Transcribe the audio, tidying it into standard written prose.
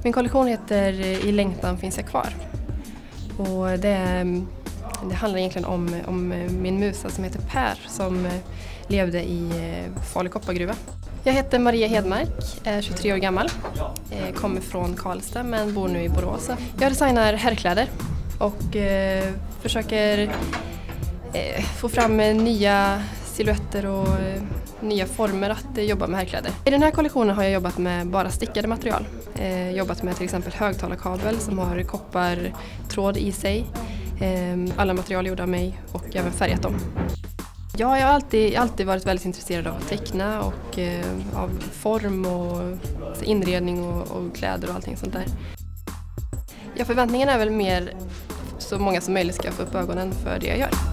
Min kollektion heter I längtan finns jag kvar. Och det handlar egentligen om min musa som heter Per som levde i Falu koppargruva. Jag heter Maria Hedmark, är 23 år gammal, kommer från Karlstad men bor nu i Borås. Jag designar herrkläder och försöker få fram nya silhuetter och nya former att jobba med herrkläder. I den här kollektionen har jag jobbat med bara stickade material. Jobbat med till exempel högtalarkabel som har koppartråd i sig. Alla material gjorda av mig och även färgat dem. Ja, jag har alltid varit väldigt intresserad av att teckna och av form och inredning och kläder och allting sånt där. Ja, förväntningarna är väl mer så många som möjligt ska få upp ögonen för det jag gör.